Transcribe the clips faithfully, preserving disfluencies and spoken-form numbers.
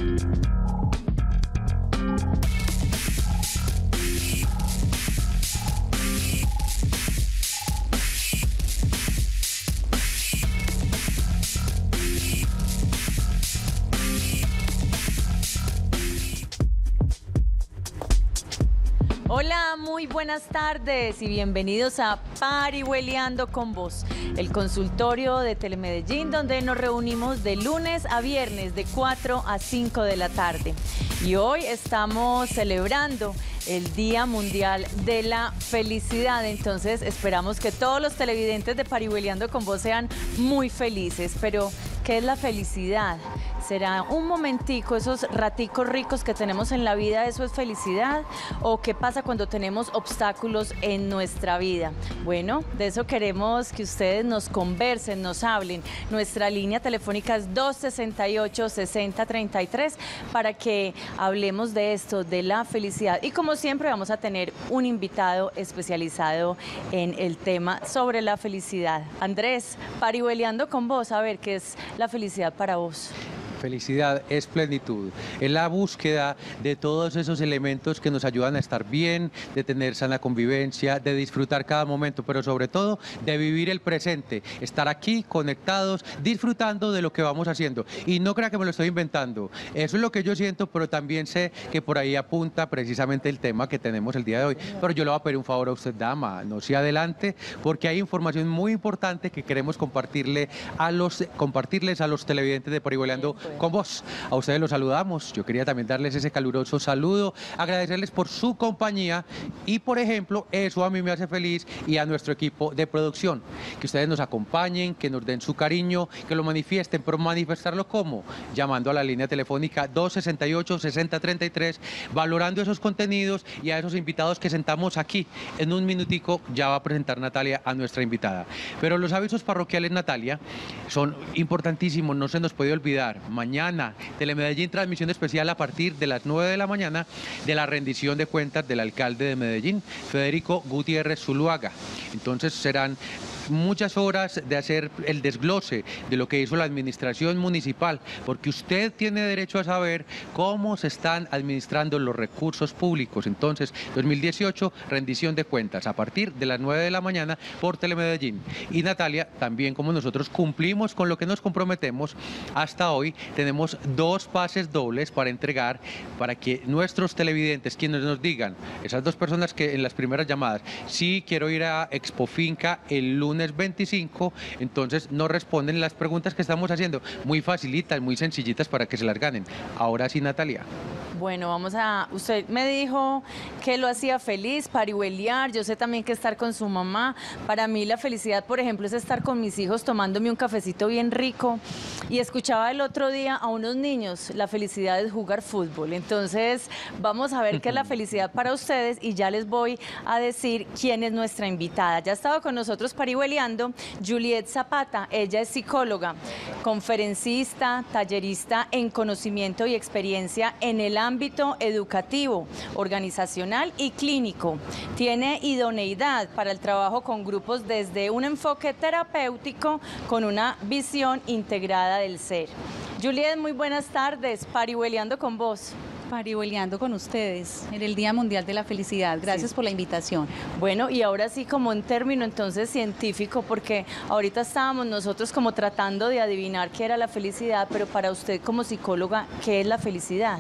Hola, muy buenas tardes y bienvenidos a Parihueliando con Vos, el consultorio de Telemedellín donde nos reunimos de lunes a viernes de cuatro a cinco de la tarde. Y hoy estamos celebrando el Día Mundial de la Felicidad, entonces esperamos que todos los televidentes de Parihueliando con Vos sean muy felices. Pero, ¿qué es la felicidad? ¿Será un momentico, esos raticos ricos que tenemos en la vida, eso es felicidad? ¿O qué pasa cuando tenemos obstáculos en nuestra vida? Bueno, de eso queremos que ustedes nos conversen, nos hablen. Nuestra línea telefónica es dos sesenta y ocho, sesenta treinta y tres para que hablemos de esto, de la felicidad. Y como siempre vamos a tener un invitado especializado en el tema sobre la felicidad. Andrés, Parihueliando con Vos, a ver, ¿qué es la felicidad para vos? Felicidad es plenitud, es la búsqueda de todos esos elementos que nos ayudan a estar bien, de tener sana convivencia, de disfrutar cada momento, pero sobre todo de vivir el presente, estar aquí conectados, disfrutando de lo que vamos haciendo. Y no crea que me lo estoy inventando, eso es lo que yo siento, pero también sé que por ahí apunta precisamente el tema que tenemos el día de hoy. Pero yo le voy a pedir un favor a usted, dama, no se adelante, porque hay información muy importante que queremos compartirle a los, compartirles a los televidentes de Parihueliando con Vos. A ustedes los saludamos. Yo quería también darles ese caluroso saludo, agradecerles por su compañía y, por ejemplo, eso a mí me hace feliz y a nuestro equipo de producción. Que ustedes nos acompañen, que nos den su cariño, que lo manifiesten, pero manifestarlo ¿cómo? Llamando a la línea telefónica dos sesenta y ocho, sesenta treinta y tres, valorando esos contenidos y a esos invitados que sentamos aquí. En un minutico ya va a presentar Natalia a nuestra invitada. Pero los avisos parroquiales, Natalia, son importantísimos, no se nos puede olvidar. Mañana, Telemedellín, transmisión especial a partir de las nueve de la mañana de la rendición de cuentas del alcalde de Medellín, Federico Gutiérrez Zuluaga. Entonces serán muchas horas de hacer el desglose de lo que hizo la administración municipal, porque usted tiene derecho a saber cómo se están administrando los recursos públicos. Entonces, dos mil dieciocho, rendición de cuentas a partir de las nueve de la mañana por Telemedellín. Y Natalia, también como nosotros cumplimos con lo que nos comprometemos hasta hoy, tenemos dos pases dobles para entregar para que nuestros televidentes, quienes nos digan, esas dos personas que en las primeras llamadas, sí quiero ir a Expo Finca el lunes veinticinco, entonces no responden las preguntas que estamos haciendo, muy facilitas, muy sencillitas para que se las ganen. Ahora sí, Natalia. Bueno, vamos a... Usted me dijo que lo hacía feliz, parihueliar, yo sé también que estar con su mamá. Para mí la felicidad, por ejemplo, es estar con mis hijos tomándome un cafecito bien rico. Y escuchaba el otro día a unos niños, la felicidad es jugar fútbol. Entonces, vamos a ver qué es la felicidad para ustedes y ya les voy a decir quién es nuestra invitada. Ya ha estado con nosotros parihueliando Juliet Zapata, ella es psicóloga, conferencista, tallerista en conocimiento y experiencia en el ámbito educativo, organizacional y clínico. Tiene idoneidad para el trabajo con grupos desde un enfoque terapéutico con una visión integrada del ser. Juliet, muy buenas tardes, Parihueliando con Vos. Parihueliando con ustedes en el Día Mundial de la Felicidad. Gracias sí. por la invitación. Bueno, y ahora sí como un término entonces científico, porque ahorita estábamos nosotros como tratando de adivinar qué era la felicidad, pero para usted como psicóloga, ¿qué es la felicidad?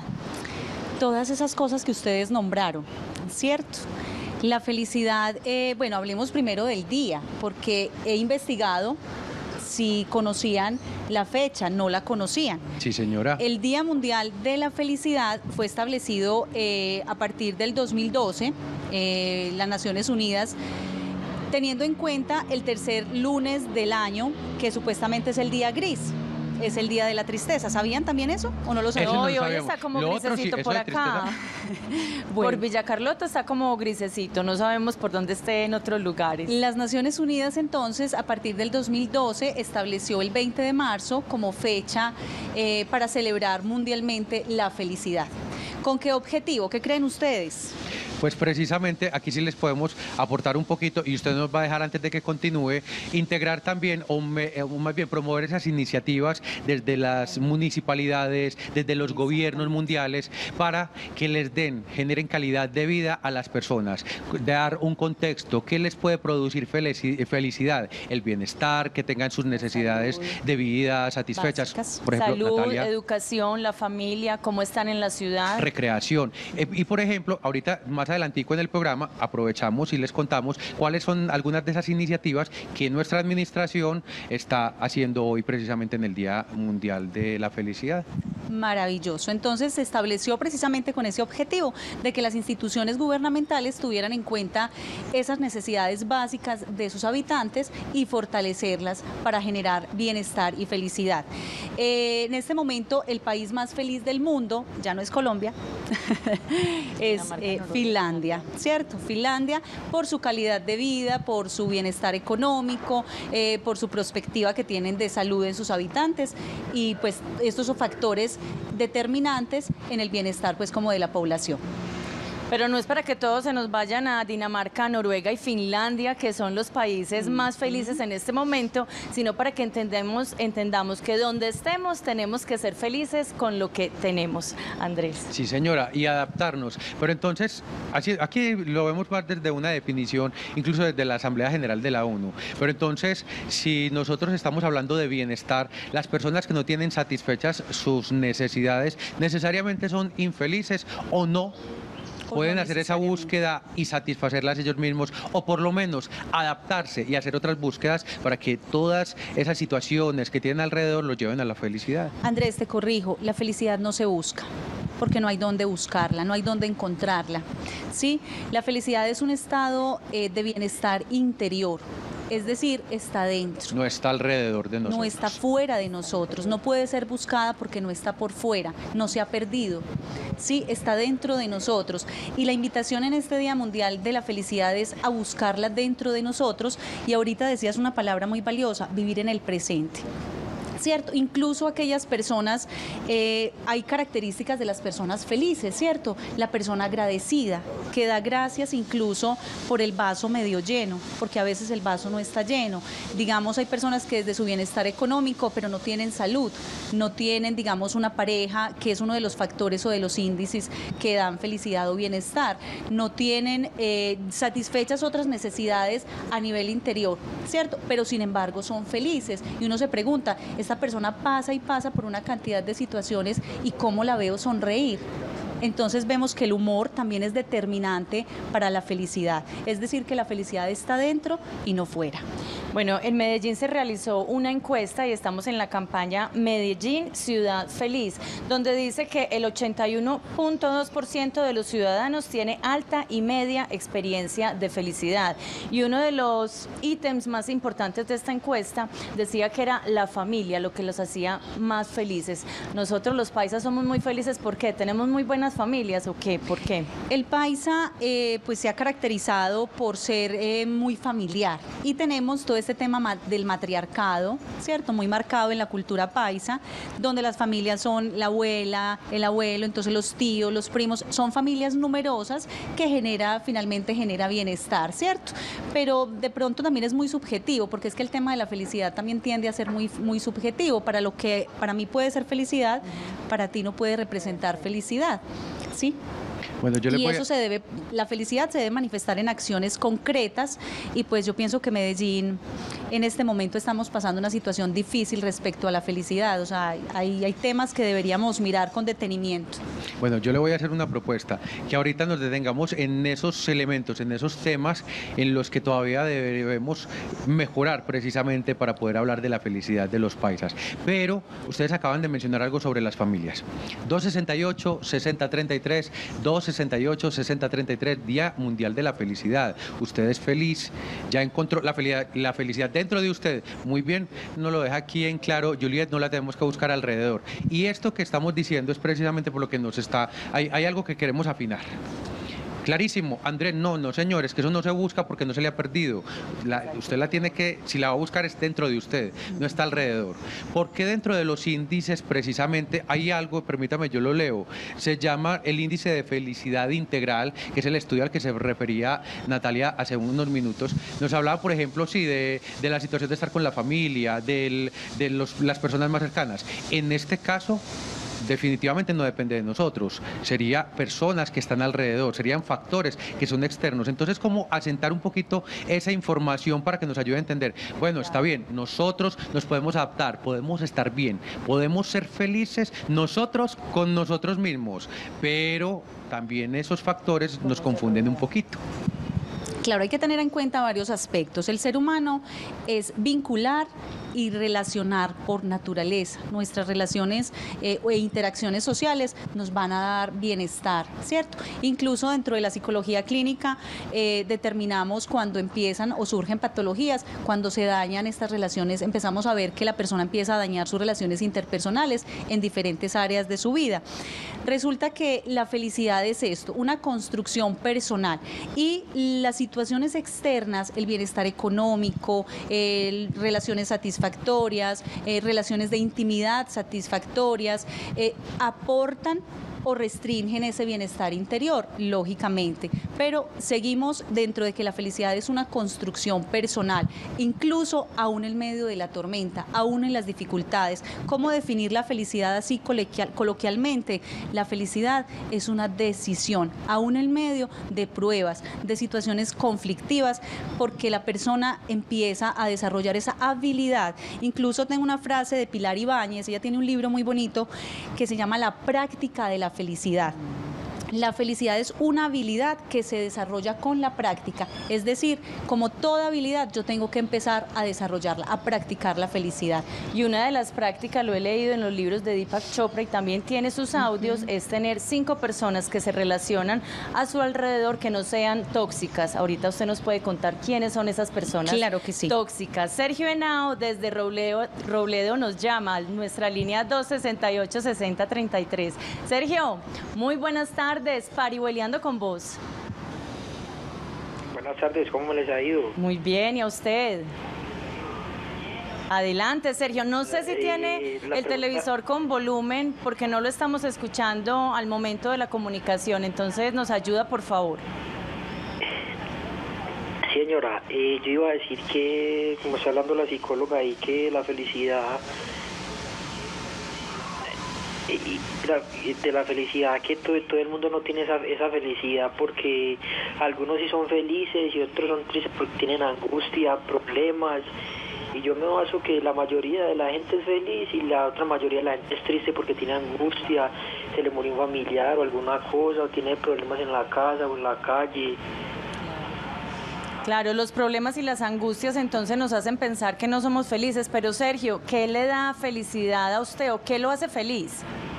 Todas esas cosas que ustedes nombraron, ¿cierto? La felicidad, eh, bueno, hablemos primero del día, porque he investigado si conocían la fecha, no la conocían. Sí, señora. El Día Mundial de la Felicidad fue establecido eh, a partir del dos mil doce, eh, las Naciones Unidas, teniendo en cuenta el tercer lunes del año, que supuestamente es el día gris. Es el día de la tristeza. ¿Sabían también eso o no lo sabían? No, no y hoy está como lo grisecito sí, por acá. Bueno. Por Villa Carlota está como grisecito, no sabemos por dónde esté en otros lugares. Las Naciones Unidas entonces, a partir del dos mil doce, estableció el veinte de marzo como fecha eh, para celebrar mundialmente la felicidad. ¿Con qué objetivo? ¿Qué creen ustedes? Pues precisamente aquí sí les podemos aportar un poquito y usted nos va a dejar antes de que continúe, integrar también o, me, o más bien promover esas iniciativas desde las municipalidades, desde los gobiernos mundiales para que les den, generen calidad de vida a las personas, dar un contexto que les puede producir felicidad, el bienestar, que tengan sus necesidades Salud. de vida satisfechas. Básicas. Por ejemplo, Salud, Natalia, educación, la familia, cómo están en la ciudad. Recreación. Eh, y por ejemplo, ahorita más adelantico en el programa aprovechamos y les contamos cuáles son algunas de esas iniciativas que nuestra administración está haciendo hoy precisamente en el Día Mundial de la Felicidad. Maravilloso. Entonces se estableció precisamente con ese objetivo de que las instituciones gubernamentales tuvieran en cuenta esas necesidades básicas de sus habitantes y fortalecerlas para generar bienestar y felicidad. Eh, en este momento el país más feliz del mundo ya no es Colombia, es eh, Finlandia, ¿cierto? Finlandia por su calidad de vida, por su bienestar económico, eh, por su perspectiva que tienen de salud en sus habitantes y pues estos son factores determinantes en el bienestar pues como de la población. Pero no es para que todos se nos vayan a Dinamarca, Noruega y Finlandia, que son los países más felices en este momento, sino para que entendemos, entendamos que donde estemos tenemos que ser felices con lo que tenemos, Andrés. Sí, señora, y adaptarnos. Pero entonces, así, aquí lo vemos más desde una definición, incluso desde la Asamblea General de la ONU. Pero entonces, si nosotros estamos hablando de bienestar, las personas que no tienen satisfechas sus necesidades, ¿necesariamente son infelices o no? Pueden hacer esa búsqueda y satisfacerlas ellos mismos o por lo menos adaptarse y hacer otras búsquedas para que todas esas situaciones que tienen alrededor los lleven a la felicidad. Andrés, te corrijo, la felicidad no se busca porque no hay dónde buscarla, no hay dónde encontrarla. ¿Sí? La felicidad es un estado eh, de bienestar interior. Es decir, está dentro. No está alrededor de nosotros. No está fuera de nosotros, no puede ser buscada porque no está por fuera, no se ha perdido. Sí, está dentro de nosotros. Y la invitación en este Día Mundial de la Felicidad es a buscarla dentro de nosotros. Y ahorita decías una palabra muy valiosa, vivir en el presente. ¿Cierto? Incluso aquellas personas, eh, hay características de las personas felices, ¿cierto? La persona agradecida, que da gracias incluso por el vaso medio lleno, porque a veces el vaso no está lleno. Digamos, hay personas que desde su bienestar económico, pero no tienen salud, no tienen, digamos, una pareja, que es uno de los factores o de los índices que dan felicidad o bienestar, no tienen eh, satisfechas otras necesidades a nivel interior, ¿cierto? Pero sin embargo son felices y uno se pregunta, esta persona pasa y pasa por una cantidad de situaciones y cómo la veo sonreír. Entonces vemos que el humor también es determinante para la felicidad, es decir, que la felicidad está dentro y no fuera. Bueno, en Medellín se realizó una encuesta y estamos en la campaña Medellín Ciudad Feliz, donde dice que el ochenta y uno punto dos por ciento de los ciudadanos tiene alta y media experiencia de felicidad. Y uno de los ítems más importantes de esta encuesta decía que era la familia, lo que los hacía más felices. Nosotros los paisas somos muy felices porque tenemos muy buenas familias, ¿o qué? ¿Por qué? El paisa eh, pues se ha caracterizado por ser eh, muy familiar y tenemos todo este tema ma del matriarcado, ¿cierto? Muy marcado en la cultura paisa, donde las familias son la abuela, el abuelo, entonces los tíos, los primos, son familias numerosas que genera, finalmente genera bienestar, ¿cierto? Pero de pronto también es muy subjetivo, porque es que el tema de la felicidad también tiende a ser muy, muy subjetivo. Para lo que para mí puede ser felicidad, para ti no puede representar felicidad. ¿Sí? Bueno, yo le y voy eso a... se debe, la felicidad se debe manifestar en acciones concretas y pues yo pienso que Medellín en este momento estamos pasando una situación difícil respecto a la felicidad, o sea, hay, hay temas que deberíamos mirar con detenimiento. Bueno, yo le voy a hacer una propuesta, que ahorita nos detengamos en esos elementos, en esos temas en los que todavía debemos mejorar precisamente para poder hablar de la felicidad de los paisas. Pero ustedes acaban de mencionar algo sobre las familias. dos sesenta y ocho, sesenta treinta y tres, dos sesenta y ocho, sesenta treinta y tres, Día Mundial de la Felicidad. Usted es feliz, ya encontró la felicidad, la felicidad dentro de usted. Muy bien, nos lo deja aquí en claro, Juliet, no la tenemos que buscar alrededor. Y esto que estamos diciendo es precisamente por lo que nos está, hay, hay algo que queremos afinar. Clarísimo, Andrés, no, no señores, que eso no se busca porque no se le ha perdido. La, usted la tiene que, si la va a buscar es dentro de usted, no está alrededor. Porque dentro de los índices precisamente hay algo, permítame, yo lo leo, se llama el índice de felicidad integral, que es el estudio al que se refería Natalia hace unos minutos. Nos hablaba, por ejemplo, sí, de, de la situación de estar con la familia, del, de los, las personas más cercanas. En este caso, definitivamente no depende de nosotros, sería personas que están alrededor, serían factores que son externos. Entonces, ¿cómo asentar un poquito esa información para que nos ayude a entender? Bueno, está bien, nosotros nos podemos adaptar, podemos estar bien, podemos ser felices nosotros con nosotros mismos, pero también esos factores nos confunden un poquito. Claro, hay que tener en cuenta varios aspectos. El ser humano es vincular y relacionar por naturaleza. Nuestras relaciones eh, e interacciones sociales nos van a dar bienestar, ¿cierto? Incluso dentro de la psicología clínica eh, determinamos cuando empiezan o surgen patologías, cuando se dañan estas relaciones, empezamos a ver que la persona empieza a dañar sus relaciones interpersonales en diferentes áreas de su vida. Resulta que la felicidad es esto, una construcción personal, y las situaciones externas, el bienestar económico, eh, relaciones satisfactorias, satisfactorias, eh, relaciones de intimidad satisfactorias, eh, aportan o restringen ese bienestar interior, lógicamente, pero seguimos dentro de que la felicidad es una construcción personal, incluso aún en medio de la tormenta, aún en las dificultades. ¿Cómo definir la felicidad así coloquialmente? La felicidad es una decisión, aún en medio de pruebas, de situaciones conflictivas, porque la persona empieza a desarrollar esa habilidad. Incluso tengo una frase de Pilar Ibáñez, ella tiene un libro muy bonito que se llama La práctica de la felicidad. La felicidad es una habilidad que se desarrolla con la práctica, es decir, como toda habilidad yo tengo que empezar a desarrollarla, a practicar la felicidad. Y una de las prácticas, lo he leído en los libros de Deepak Chopra y también tiene sus audios, uh-huh. es tener cinco personas que se relacionan a su alrededor que no sean tóxicas. Ahorita usted nos puede contar quiénes son esas personas claro que sí. tóxicas. Sergio Henao desde Robledo, Robledo nos llama a nuestra línea dos sesenta y ocho, sesenta treinta y tres. Sergio, muy buenas tardes. Parihueliando con vos. Buenas tardes, ¿cómo les ha ido? Muy bien, ¿y a usted? Adelante, Sergio. No sé si eh, tiene el pregunta... televisor con volumen porque no lo estamos escuchando al momento de la comunicación, entonces nos ayuda, por favor. Señora, eh, yo iba a decir que, como está hablando la psicóloga ahí, que la felicidad... Y la, de la felicidad, que todo, todo el mundo no tiene esa, esa felicidad, porque algunos sí son felices y otros son tristes porque tienen angustia, problemas, y yo me baso que la mayoría de la gente es feliz y la otra mayoría de la gente es triste porque tiene angustia, se le murió un familiar o alguna cosa, o tiene problemas en la casa o en la calle. Claro, los problemas y las angustias entonces nos hacen pensar que no somos felices, pero Sergio, ¿qué le da felicidad a usted o qué lo hace feliz?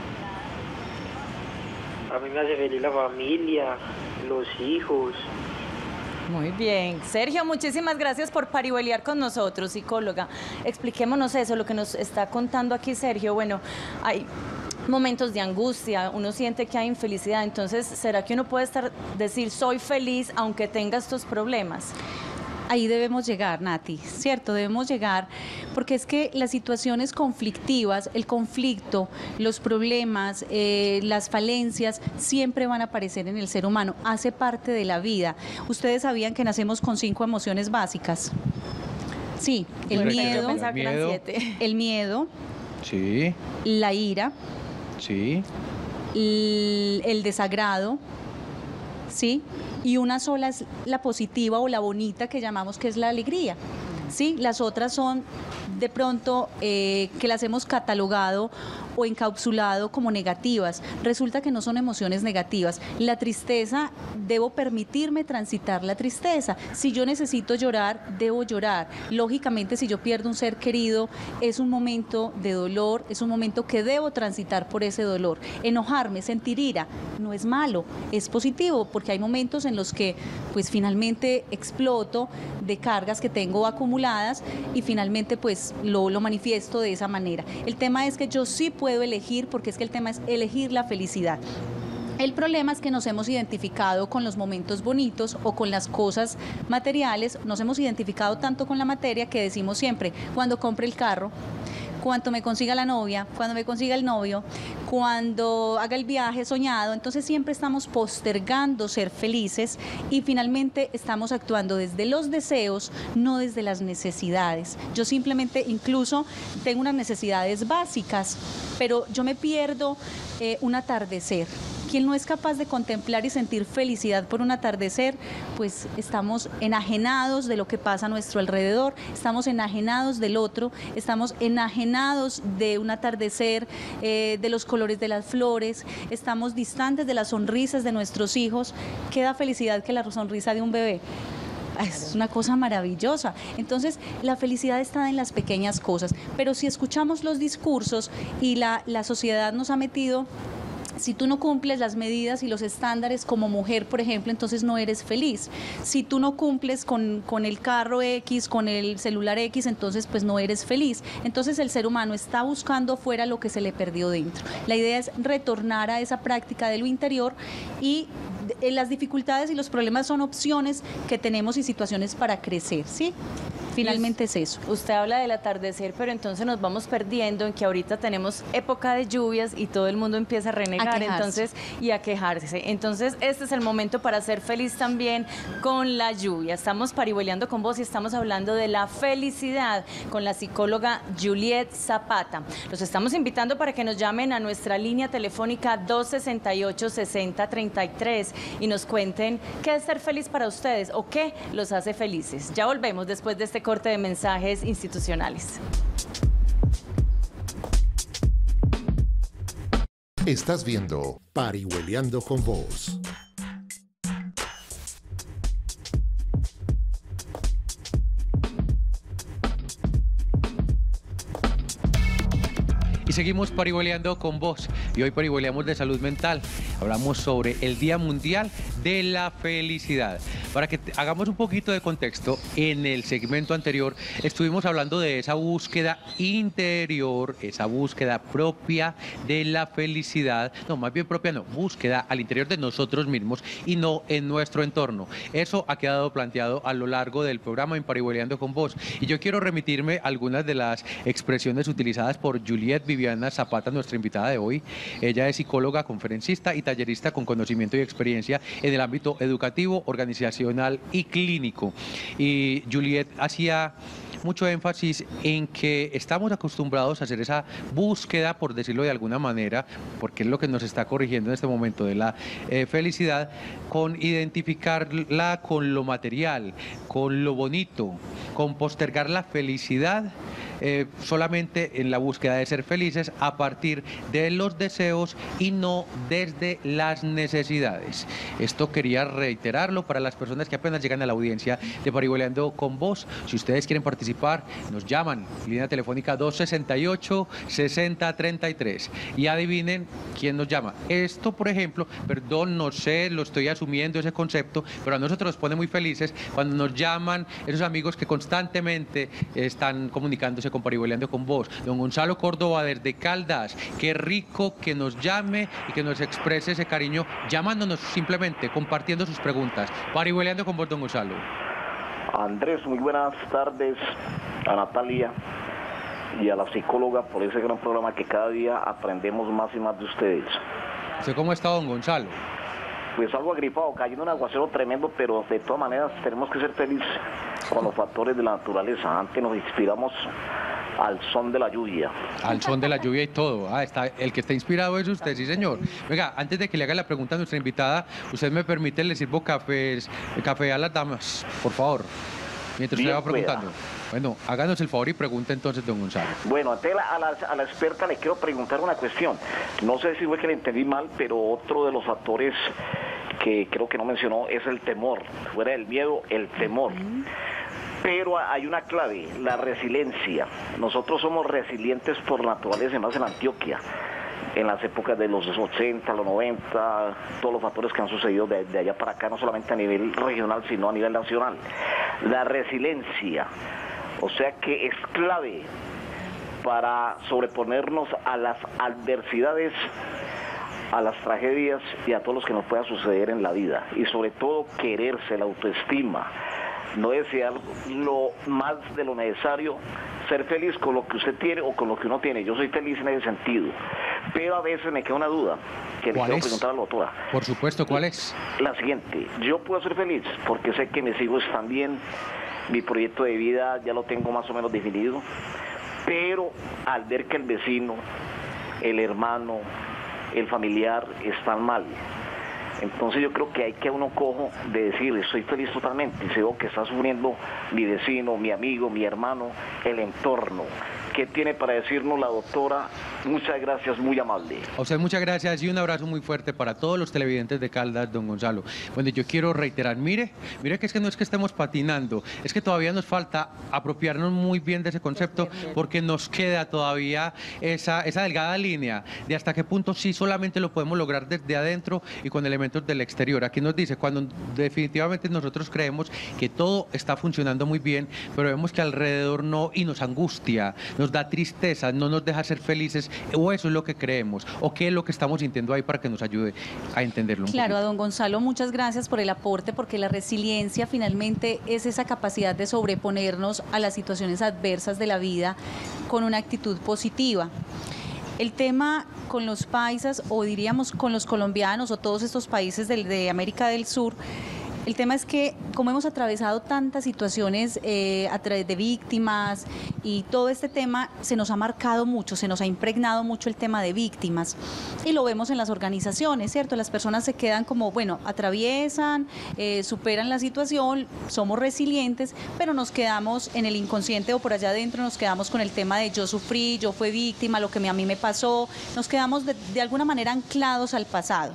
A mí me hace feliz la familia, los hijos. Muy bien. Sergio, muchísimas gracias por parihueliar con nosotros, psicóloga. Expliquémonos eso, lo que nos está contando aquí Sergio. Bueno, hay momentos de angustia, uno siente que hay infelicidad, entonces, ¿será que uno puede estar decir soy feliz aunque tenga estos problemas? Ahí debemos llegar, Nati, ¿cierto? Debemos llegar, porque es que las situaciones conflictivas, el conflicto, los problemas, eh, las falencias, siempre van a aparecer en el ser humano, hace parte de la vida. ¿Ustedes sabían que nacemos con cinco emociones básicas? Sí, el miedo, el miedo, el miedo, sí, la ira, sí, el, el desagrado, ¿sí? Y una sola es la positiva o la bonita que llamamos que es la alegría, ¿sí? Las otras son de pronto eh, que las hemos catalogado o encapsulado como negativas. Resulta que no son emociones negativas. La tristeza, debo permitirme transitar la tristeza. Si yo necesito llorar, debo llorar. Lógicamente, si yo pierdo un ser querido, es un momento de dolor, es un momento que debo transitar por ese dolor. Enojarme, sentir ira, no es malo, es positivo, porque hay momentos en los que pues finalmente exploto de cargas que tengo acumuladas y finalmente pues lo, lo manifiesto de esa manera. El tema es que yo sí puedo elegir, porque es que el tema es elegir la felicidad. El problema es que nos hemos identificado con los momentos bonitos o con las cosas materiales, nos hemos identificado tanto con la materia que decimos siempre, cuando compre el carro, cuando me consiga la novia, cuando me consiga el novio, cuando haga el viaje soñado, entonces siempre estamos postergando ser felices y finalmente estamos actuando desde los deseos, no desde las necesidades. Yo simplemente incluso tengo unas necesidades básicas, pero yo me pierdo eh, un atardecer. Quien no es capaz de contemplar y sentir felicidad por un atardecer, pues estamos enajenados de lo que pasa a nuestro alrededor, estamos enajenados del otro, estamos enajenados de un atardecer, eh, de los colores de las flores, estamos distantes de las sonrisas de nuestros hijos. ¿Qué da felicidad que la sonrisa de un bebé? Es una cosa maravillosa. Entonces, la felicidad está en las pequeñas cosas, pero si escuchamos los discursos y la, la sociedad nos ha metido... Si tú no cumples las medidas y los estándares como mujer, por ejemplo, entonces no eres feliz. Si tú no cumples con, con el carro X, con el celular X, entonces pues no eres feliz. Entonces el ser humano está buscando afuera lo que se le perdió dentro. La idea es retornar a esa práctica de lo interior y las dificultades y los problemas son opciones que tenemos y situaciones para crecer, ¿sí? Finalmente es eso. Usted habla del atardecer, pero entonces nos vamos perdiendo en que ahorita tenemos época de lluvias y todo el mundo empieza a renegar A quejarse. entonces y a quejarse. Entonces este es el momento para ser feliz también con la lluvia. Estamos parihueleando con vos y estamos hablando de la felicidad con la psicóloga Juliet Zapata. Los estamos invitando para que nos llamen a nuestra línea telefónica dos sesenta y ocho, sesenta treinta y tres y nos cuenten qué es ser feliz para ustedes o qué los hace felices. Ya volvemos después de este corte de mensajes institucionales. Estás viendo Parihueleando con Vos. Y seguimos parihueleando con vos. Y hoy parihueleamos de salud mental. Hablamos sobre el Día Mundial de la Felicidad. Para que hagamos un poquito de contexto, en el segmento anterior estuvimos hablando de esa búsqueda interior, esa búsqueda propia de la felicidad. No, más bien propia no, búsqueda al interior de nosotros mismos y no en nuestro entorno. Eso ha quedado planteado a lo largo del programa en Parihueleando con Vos. Y yo quiero remitirme a algunas de las expresiones utilizadas por Juliet Viviana Zapata, nuestra invitada de hoy. Ella es psicóloga, conferencista y tallerista con conocimiento y experiencia en el ámbito educativo, organizacional y clínico. Y Juliet hacía mucho énfasis en que estamos acostumbrados a hacer esa búsqueda, por decirlo de alguna manera, porque es lo que nos está corrigiendo en este momento de la eh, felicidad, con identificarla con lo material, con lo bonito, con postergar la felicidad eh, solamente en la búsqueda de ser felices a partir de los deseos y no desde las necesidades. Esto quería reiterarlo para las personas que apenas llegan a la audiencia de Parihueleando con Vos. Si ustedes quieren participar, nos llaman, línea telefónica dos sesenta y ocho, sesenta treinta y tres, y adivinen quién nos llama. Esto, por ejemplo, perdón, no sé, lo estoy asumiendo ese concepto, pero a nosotros nos pone muy felices cuando nos llaman esos amigos que constantemente están comunicándose con Parihueleando con Vos. Don Gonzalo Córdoba desde Caldas, qué rico que nos llame y que nos exprese ese cariño llamándonos, simplemente compartiendo sus preguntas. Parihueleando con Vos, don Gonzalo. Andrés, muy buenas tardes a Natalia y a la psicóloga por ese gran programa que cada día aprendemos más y más de ustedes. ¿Usted cómo está, don Gonzalo? Pues algo agripado, cayendo un aguacero tremendo, pero de todas maneras tenemos que ser felices con los factores de la naturaleza. Antes nos inspiramos al son de la lluvia. Al son de la lluvia y todo. Ah, está, el que está inspirado es usted, sí señor. Venga, antes de que le haga la pregunta a nuestra invitada, usted me permite, le sirvo cafés, café a las damas, por favor, mientras usted va preguntando. Bueno, háganos el favor y pregunta entonces, don Gonzalo. Bueno, a la, a, la, a la experta le quiero preguntar una cuestión. No sé si fue que le entendí mal, pero otro de los factores que creo que no mencionó es el temor. Fuera del miedo, el temor. Pero hay una clave, la resiliencia. Nosotros somos resilientes por naturaleza, más en Antioquia. En las épocas de los ochenta, los noventa, todos los factores que han sucedido de, de allá para acá, no solamente a nivel regional, sino a nivel nacional. La resiliencia, o sea que es clave para sobreponernos a las adversidades a las tragedias y a todos los que nos pueda suceder en la vida. Y sobre todo quererse, la autoestima, no desear lo más de lo necesario, ser feliz con lo que usted tiene o con lo que uno tiene. Yo soy feliz en ese sentido, pero a veces me queda una duda que le quiero preguntar a la doctora. Por supuesto, ¿cuál es? La siguiente: yo puedo ser feliz porque sé que mis hijos están bien, mi proyecto de vida ya lo tengo más o menos definido, pero al ver que el vecino, el hermano, el familiar están mal, entonces yo creo que hay que uno cojo de decir, estoy feliz totalmente, y si veo que está sufriendo mi vecino, mi amigo, mi hermano, el entorno. ¿Qué tiene para decirnos la doctora? Muchas gracias, muy amable. A usted muchas gracias y un abrazo muy fuerte para todos los televidentes de Caldas, don Gonzalo. Bueno, yo quiero reiterar, mire, mire que es que no es que estemos patinando, es que todavía nos falta apropiarnos muy bien de ese concepto, porque nos queda todavía esa, esa delgada línea de hasta qué punto sí solamente lo podemos lograr desde adentro y con elementos del exterior. Aquí nos dice, cuando definitivamente nosotros creemos que todo está funcionando muy bien, pero vemos que alrededor no, y nos angustia, nos da tristeza, no nos deja ser felices, o eso es lo que creemos, o qué es lo que estamos sintiendo ahí para que nos ayude a entenderlo un Claro, poquito. a don Gonzalo, muchas gracias por el aporte, porque la resiliencia finalmente es esa capacidad de sobreponernos a las situaciones adversas de la vida con una actitud positiva. El tema con los paisas, o diríamos con los colombianos, o todos estos países de, de América del Sur, el tema es que como hemos atravesado tantas situaciones eh, a través de víctimas y todo este tema, se nos ha marcado mucho, se nos ha impregnado mucho el tema de víctimas, y lo vemos en las organizaciones, ¿cierto? Las personas se quedan como, bueno, atraviesan, eh, superan la situación, somos resilientes, pero nos quedamos en el inconsciente o por allá adentro, nos quedamos con el tema de yo sufrí, yo fui víctima, lo que a mí me pasó, nos quedamos de, de alguna manera anclados al pasado.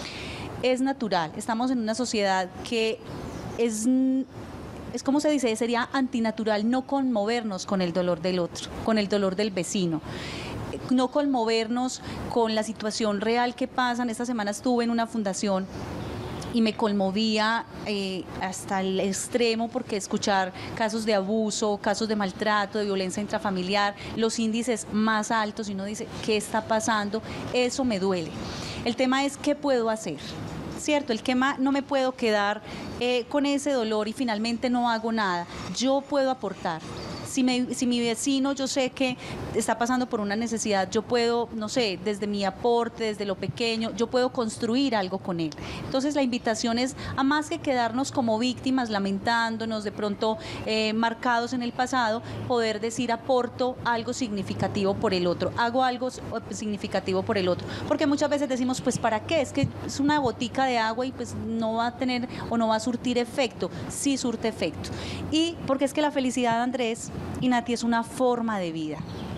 Es natural, estamos en una sociedad que es, es como se dice, sería antinatural no conmovernos con el dolor del otro, con el dolor del vecino, no conmovernos con la situación real que pasan. Esta semana estuve en una fundación y me conmovía eh, hasta el extremo, porque escuchar casos de abuso, casos de maltrato, de violencia intrafamiliar, los índices más altos, y uno dice, ¿qué está pasando? Eso me duele. El tema es, ¿qué puedo hacer? ¿Cierto? El tema, no me puedo quedar eh, con ese dolor y finalmente no hago nada. Yo puedo aportar. Si, me, si mi vecino, yo sé que está pasando por una necesidad, yo puedo, no sé, desde mi aporte, desde lo pequeño, yo puedo construir algo con él. Entonces la invitación es, a más que quedarnos como víctimas, lamentándonos, de pronto eh, marcados en el pasado, poder decir, aporto algo significativo por el otro, hago algo significativo por el otro. Porque muchas veces decimos, pues ¿para qué? Es que es una gotica de agua y pues no va a tener o no va a surtir efecto. Sí surte efecto. Y porque es que la felicidad, Andrés y Nati, es una forma de vida.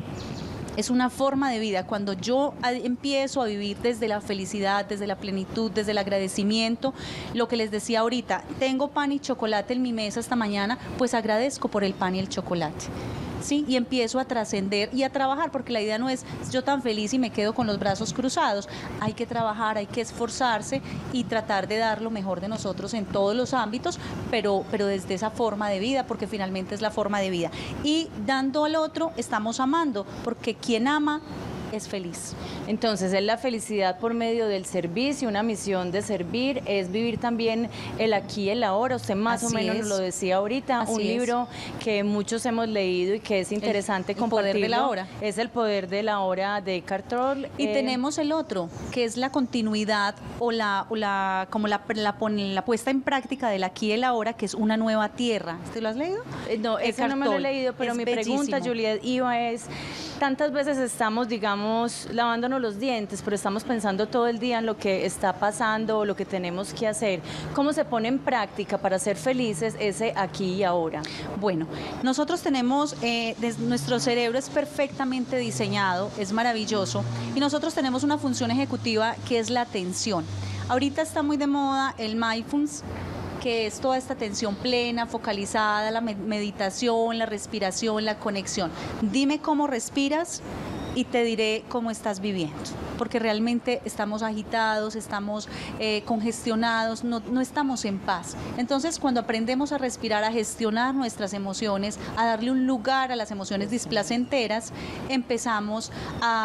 Es una forma de vida. Cuando yo empiezo a vivir desde la felicidad, desde la plenitud, desde el agradecimiento, lo que les decía ahorita, tengo pan y chocolate en mi mesa esta mañana, pues agradezco por el pan y el chocolate. ¿Sí? Y empiezo a trascender y a trabajar, porque la idea no es yo tan feliz y me quedo con los brazos cruzados. Hay que trabajar, hay que esforzarse y tratar de dar lo mejor de nosotros en todos los ámbitos, pero, pero desde esa forma de vida, porque finalmente es la forma de vida. Y dando al otro, estamos amando, porque quien ama es feliz. Entonces es la felicidad por medio del servicio, una misión de servir, es vivir también el aquí y el ahora. Usted más Así o menos es. lo decía ahorita, Así un es. libro que muchos hemos leído y que es interesante El- el compartirlo. poder de la hora. Es El poder de la hora de Eckhart Tolle. Y Eh, tenemos el otro, que es la continuidad o la, o la como la, la, pon- la puesta en práctica del aquí y el ahora, que es una nueva tierra. ¿Usted lo has leído? Eh, No, ese Eckhart no me lo he Tolle. leído, pero Es mi pregunta, bellísimo. Juliet, iba es, tantas veces estamos, digamos, lavándonos los dientes, pero estamos pensando todo el día en lo que está pasando o lo que tenemos que hacer. ¿Cómo se pone en práctica para ser felices ese aquí y ahora? Bueno, nosotros tenemos, eh, des- nuestro cerebro es perfectamente diseñado, es maravilloso, y nosotros tenemos una función ejecutiva que es la atención. Ahorita está muy de moda el mindfulness, que es toda esta atención plena, focalizada, la me- meditación, la respiración, la conexión. Dime cómo respiras y te diré cómo estás viviendo, porque realmente estamos agitados, estamos eh, congestionados, no, no estamos en paz. Entonces, cuando aprendemos a respirar, a gestionar nuestras emociones, a darle un lugar a las emociones displacenteras, empezamos a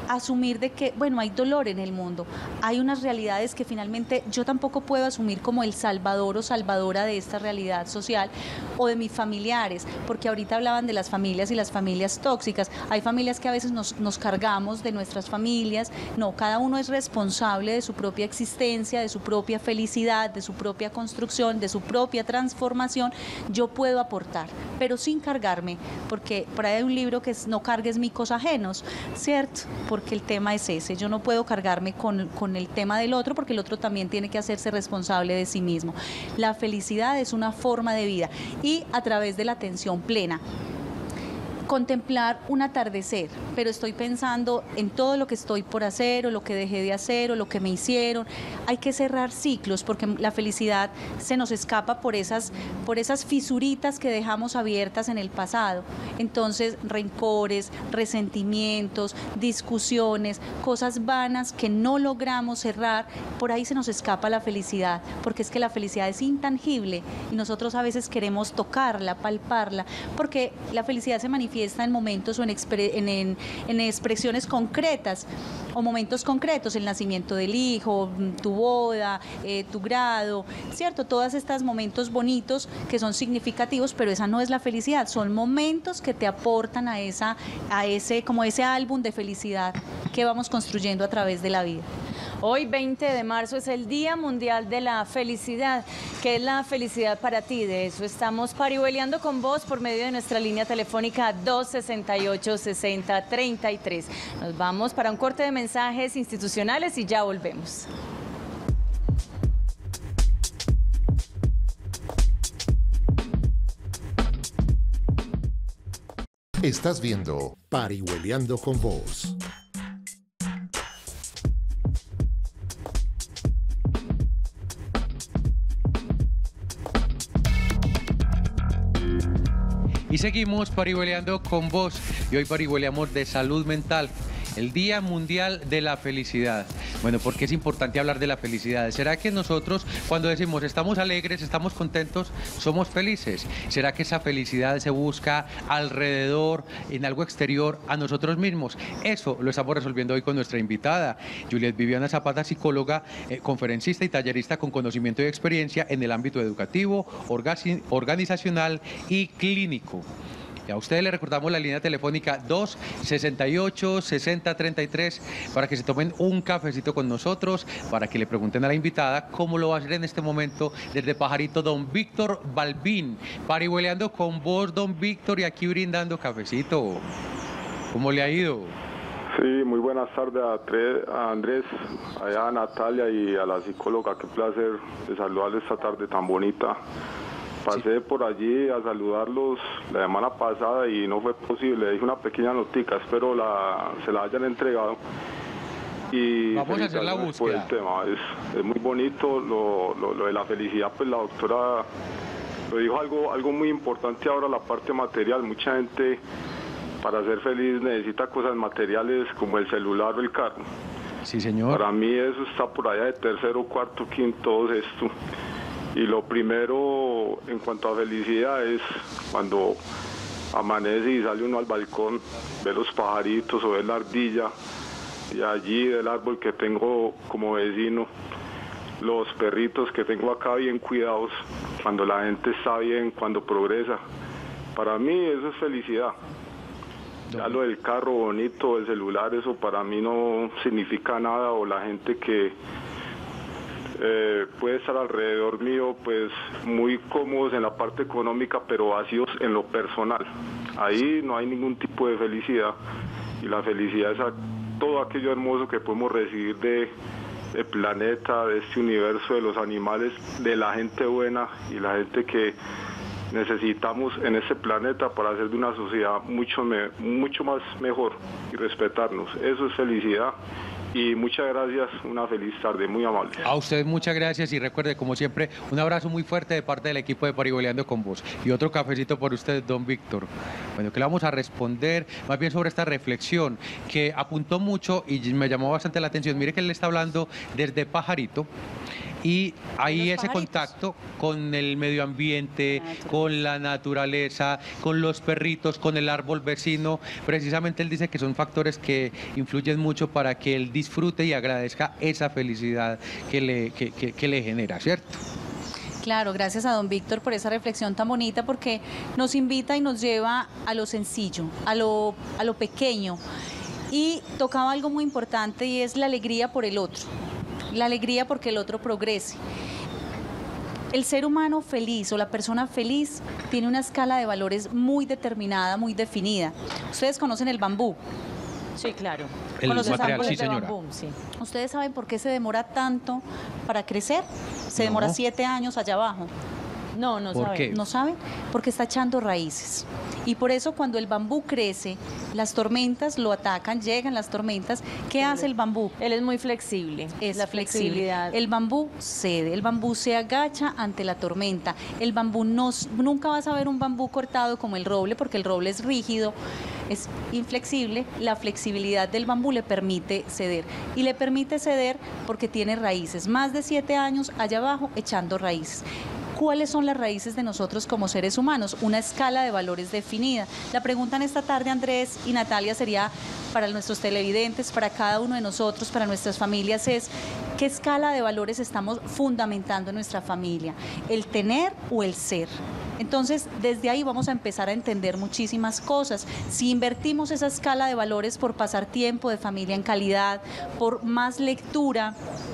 asumir de que, bueno, hay dolor en el mundo, hay unas realidades que finalmente yo tampoco puedo asumir como el salvador o salvadora de esta realidad social o de mis familiares, porque ahorita hablaban de las familias y las familias tóxicas. Hay familias que a veces nos, nos cargamos de nuestras familias. No, cada uno es responsable de su propia existencia, de su propia felicidad, de su propia construcción, de su propia transformación. Yo puedo aportar, pero sin cargarme, porque por ahí hay un libro que es No cargues micos ajenos, ¿cierto? Porque el tema es ese, yo no puedo cargarme con, con el tema del otro, porque el otro también tiene que hacerse responsable de sí mismo. La felicidad es una forma de vida y a través de la atención plena. Contemplar un atardecer, pero estoy pensando en todo lo que estoy por hacer o lo que dejé de hacer o lo que me hicieron. Hay que cerrar ciclos porque la felicidad se nos escapa por esas, por esas fisuritas que dejamos abiertas en el pasado. Entonces, rencores, resentimientos, discusiones, cosas vanas que no logramos cerrar, por ahí se nos escapa la felicidad, porque es que la felicidad es intangible y nosotros a veces queremos tocarla, palparla, porque la felicidad se manifiesta en momentos o en, en, en, en expresiones concretas o momentos concretos, el nacimiento del hijo, tu boda, eh, tu grado, ¿cierto? Todos estos momentos bonitos que son significativos, pero esa no es la felicidad, son momentos que te aportan a, esa, a ese, como ese álbum de felicidad que vamos construyendo a través de la vida. Hoy, veinte de marzo, es el Día Mundial de la Felicidad. ¿Qué es la felicidad para ti? De eso estamos parihueleando con vos por medio de nuestra línea telefónica dos sesenta y ocho, sesenta, treinta y tres. Nos vamos para un corte de mensajes institucionales y ya volvemos. Estás viendo Parihueleando con Vos. Y seguimos parihueleando con vos. Y hoy parihueleamos de salud mental. El Día Mundial de la Felicidad. Bueno, ¿por qué es importante hablar de la felicidad? ¿Será que nosotros cuando decimos estamos alegres, estamos contentos, somos felices? ¿Será que esa felicidad se busca alrededor, en algo exterior a nosotros mismos? Eso lo estamos resolviendo hoy con nuestra invitada, Juliet Viviana Zapata, psicóloga, eh, conferencista y tallerista con conocimiento y experiencia en el ámbito educativo, organizacional y clínico. Y a ustedes les recordamos la línea telefónica dos sesenta y ocho, sesenta, treinta y tres para que se tomen un cafecito con nosotros, para que le pregunten a la invitada cómo lo va a hacer en este momento desde Pajarito don Víctor Balbín. Parihueleando con vos, don Víctor, y aquí brindando cafecito. ¿Cómo le ha ido? Sí, muy buenas tardes a Andrés, allá a Natalia y a la psicóloga. Qué placer de saludarles esta tarde tan bonita. Pasé por allí a saludarlos la semana pasada y no fue posible. Dije una pequeña notica, espero la, se la hayan entregado. Y vamos a hacer la búsqueda. Por el tema. Es, es muy bonito lo, lo, lo de la felicidad, pues la doctora lo dijo algo, algo muy importante ahora, la parte material. Mucha gente para ser feliz necesita cosas materiales como el celular o el carro. Sí, señor. Para mí eso está por allá de tercero, cuarto, quinto, sexto. Y lo primero en cuanto a felicidad es cuando amanece y sale uno al balcón, ve los pajaritos o ve la ardilla, y allí del árbol que tengo como vecino, los perritos que tengo acá bien cuidados, cuando la gente está bien, cuando progresa. Para mí eso es felicidad. Ya lo del carro bonito, el celular, eso para mí no significa nada, o la gente que Eh, puede estar alrededor mío pues muy cómodos en la parte económica pero vacíos en lo personal. Ahí no hay ningún tipo de felicidad, y la felicidad es a todo aquello hermoso que podemos recibir de, del planeta, de este universo, de los animales, de la gente buena y la gente que necesitamos en este planeta para hacer de una sociedad mucho, me, mucho más mejor y respetarnos. Eso es felicidad. y muchas gracias, una feliz tarde, muy amable. A usted muchas gracias y recuerde, como siempre, un abrazo muy fuerte de parte del equipo de Parihueliando con Vos. Y otro cafecito por usted, don Víctor. Bueno, que le vamos a responder más bien sobre esta reflexión que apuntó mucho y me llamó bastante la atención. Mire que él está hablando desde Pajarito. Y ahí ese contacto con el medio ambiente, con la naturaleza, con los perritos, con el árbol vecino, precisamente él dice que son factores que influyen mucho para que él disfrute y agradezca esa felicidad que le, que, que, que le genera, ¿cierto? Claro, gracias a don Víctor por esa reflexión tan bonita, porque nos invita y nos lleva a lo sencillo, a lo, a lo pequeño. Y tocaba algo muy importante y es la alegría por el otro. La alegría porque el otro progrese. El ser humano feliz o la persona feliz tiene una escala de valores muy determinada, muy definida. Ustedes conocen el bambú. Sí, claro. El Con los material, árboles sí, de señora. bambú, sí. ¿Ustedes saben por qué se demora tanto para crecer? Se No. demora siete años allá abajo. No, no ¿Por sabe. qué? ¿No saben? Porque está echando raíces. Y por eso cuando el bambú crece, las tormentas lo atacan, llegan las tormentas. ¿Qué hace el bambú? Él es muy flexible. Es la flexible. flexibilidad. El bambú cede, el bambú se agacha ante la tormenta. El bambú no, nunca vas a ver un bambú cortado como el roble, porque el roble es rígido, es inflexible. La flexibilidad del bambú le permite ceder. Y le permite ceder porque tiene raíces. Más de siete años allá abajo echando raíces. ¿Cuáles son las raíces de nosotros como seres humanos? Una escala de valores definida. La pregunta en esta tarde, Andrés y Natalia, sería para nuestros televidentes, para cada uno de nosotros, para nuestras familias, es ¿qué escala de valores estamos fundamentando en nuestra familia? ¿El tener o el ser? Entonces, desde ahí vamos a empezar a entender muchísimas cosas. Si invertimos esa escala de valores por pasar tiempo de familia en calidad, por más lectura,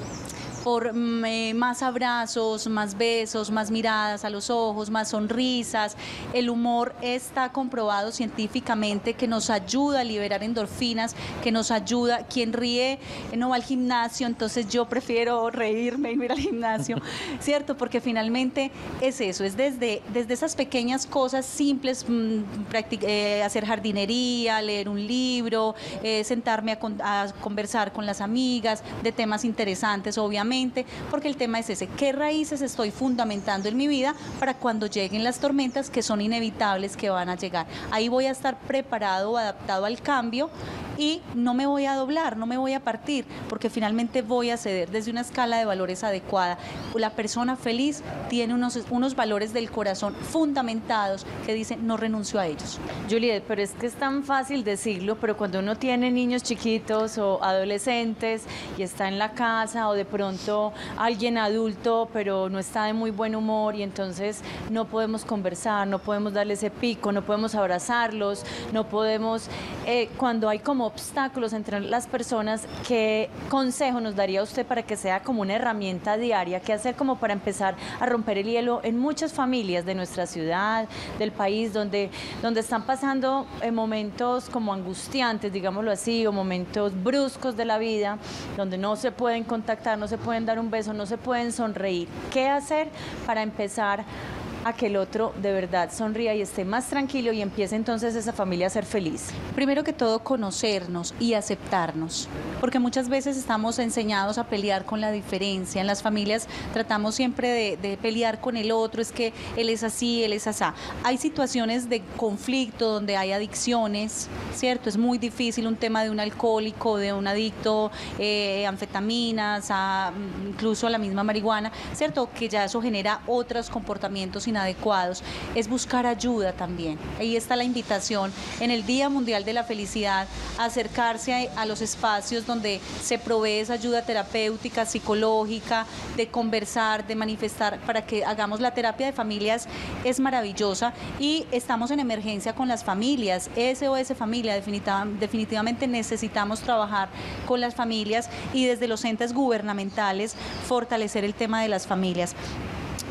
por eh, más abrazos, más besos, más miradas a los ojos, más sonrisas. El humor está comprobado científicamente que nos ayuda a liberar endorfinas, que nos ayuda. Quien ríe no va al gimnasio, entonces yo prefiero reírme y no ir al gimnasio, ¿cierto? Porque finalmente es eso, es desde, desde esas pequeñas cosas simples, mmm, eh, hacer jardinería, leer un libro, eh, sentarme a, con, a conversar con las amigas de temas interesantes, obviamente, porque el tema es ese, ¿qué raíces estoy fundamentando en mi vida para cuando lleguen las tormentas que son inevitables, que van a llegar? Ahí voy a estar preparado o adaptado al cambio y no me voy a doblar, no me voy a partir, porque finalmente voy a ceder desde una escala de valores adecuada. La persona feliz tiene unos, unos valores del corazón fundamentados que dicen no renuncio a ellos. Juliet, pero es que es tan fácil decirlo, pero cuando uno tiene niños chiquitos o adolescentes y está en la casa o de pronto alguien adulto pero no está de muy buen humor y entonces no podemos conversar, no podemos darle ese pico, no podemos abrazarlos, no podemos, eh, cuando hay como obstáculos entre las personas, ¿qué consejo nos daría usted para que sea como una herramienta diaria? ¿Qué hacer como para empezar a romper el hielo en muchas familias de nuestra ciudad, del país, donde, donde están pasando eh, momentos como angustiantes, digámoslo así, o momentos bruscos de la vida, donde no se pueden contactar, no se pueden dar un beso, no se pueden sonreír? ¿Qué hacer para empezar a que el otro de verdad sonría y esté más tranquilo y empiece entonces esa familia a ser feliz? Primero que todo, conocernos y aceptarnos, porque muchas veces estamos enseñados a pelear con la diferencia. En las familias tratamos siempre de, de pelear con el otro, es que él es así, él es asá. Hay situaciones de conflicto donde hay adicciones, ¿cierto? Es muy difícil un tema de un alcohólico, de un adicto, eh, anfetaminas, a, incluso a la misma marihuana, ¿cierto? Que ya eso genera otros comportamientos inadecuados. Es buscar ayuda también. Ahí está la invitación en el Día Mundial de la Felicidad a acercarse a, a los espacios donde se provee esa ayuda terapéutica, psicológica, de conversar, de manifestar, para que hagamos la terapia de familias. Es maravillosa y estamos en emergencia con las familias. S O S Familia, definitiva, definitivamente necesitamos trabajar con las familias y desde los entes gubernamentales fortalecer el tema de las familias.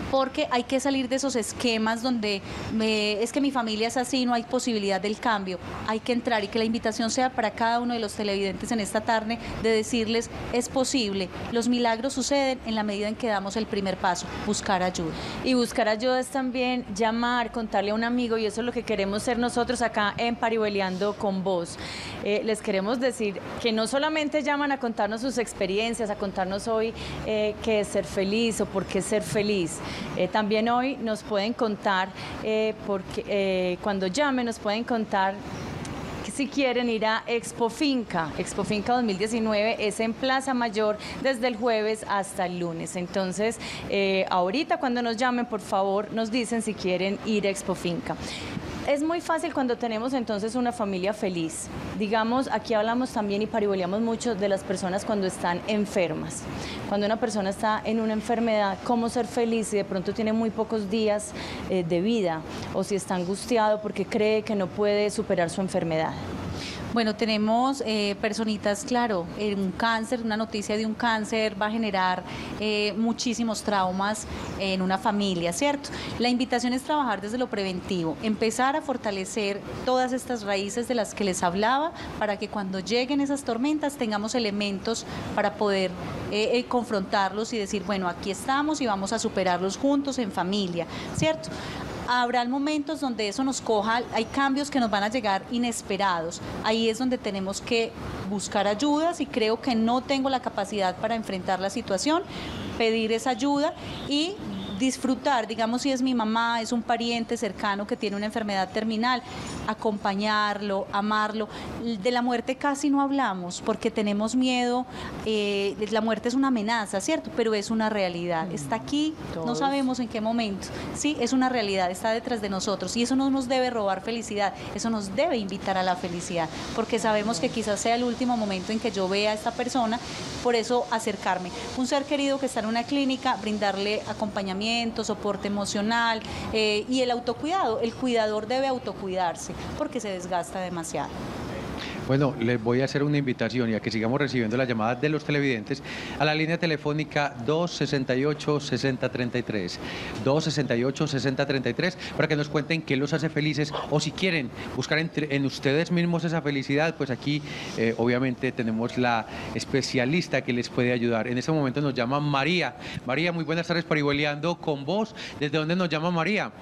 porque hay que salir de esos esquemas donde me, es que mi familia es así, no hay posibilidad del cambio. Hay que entrar y que la invitación sea para cada uno de los televidentes en esta tarde de decirles, es posible, los milagros suceden en la medida en que damos el primer paso, buscar ayuda. Y buscar ayuda es también llamar, contarle a un amigo, y eso es lo que queremos ser nosotros acá en Parihueliando con Vos. Eh, les queremos decir que no solamente llaman a contarnos sus experiencias, a contarnos hoy eh, qué es ser feliz o por qué ser feliz. Eh, también hoy nos pueden contar, eh, porque, eh, cuando llamen nos pueden contar que si quieren ir a Expo Finca. Expo Finca dos mil diecinueve es en Plaza Mayor desde el jueves hasta el lunes. Entonces, eh, ahorita cuando nos llamen, por favor, nos dicen si quieren ir a Expo Finca. Es muy fácil cuando tenemos entonces una familia feliz. Digamos, aquí hablamos también y parihueliamos mucho de las personas cuando están enfermas. Cuando una persona está en una enfermedad, cómo ser feliz si de pronto tiene muy pocos días eh, de vida, o si está angustiado porque cree que no puede superar su enfermedad. Bueno, tenemos eh, personitas, claro, eh, un cáncer, una noticia de un cáncer va a generar eh, muchísimos traumas en una familia, ¿cierto? La invitación es trabajar desde lo preventivo, empezar a fortalecer todas estas raíces de las que les hablaba para que cuando lleguen esas tormentas tengamos elementos para poder eh, eh, confrontarlos y decir, bueno, aquí estamos y vamos a superarlos juntos en familia, ¿cierto? Habrá momentos donde eso nos coja, hay cambios que nos van a llegar inesperados. Ahí es donde tenemos que buscar ayudas y creo que no tengo la capacidad para enfrentar la situación, pedir esa ayuda y disfrutar, digamos, si es mi mamá, es un pariente cercano que tiene una enfermedad terminal, acompañarlo, amarlo. De la muerte casi no hablamos porque tenemos miedo, eh, la muerte es una amenaza, ¿cierto? Pero es una realidad, está aquí, Todos. no sabemos en qué momento, sí, es una realidad, está detrás de nosotros y eso no nos debe robar felicidad, eso nos debe invitar a la felicidad, porque sabemos que quizás sea el último momento en que yo vea a esta persona, por eso acercarme. Un ser querido que está en una clínica, brindarle acompañamiento, soporte emocional eh, y el autocuidado. El cuidador debe autocuidarse porque se desgasta demasiado. Bueno, les voy a hacer una invitación y a que sigamos recibiendo las llamadas de los televidentes a la línea telefónica dos sesenta y ocho, sesenta treinta y tres, dos sesenta y ocho, sesenta treinta y tres, para que nos cuenten qué los hace felices o si quieren buscar entre, en ustedes mismos esa felicidad, pues aquí eh, obviamente tenemos la especialista que les puede ayudar. En este momento nos llama María. María, muy buenas tardes, Parihueliando con Vos. ¿Desde dónde nos llama María?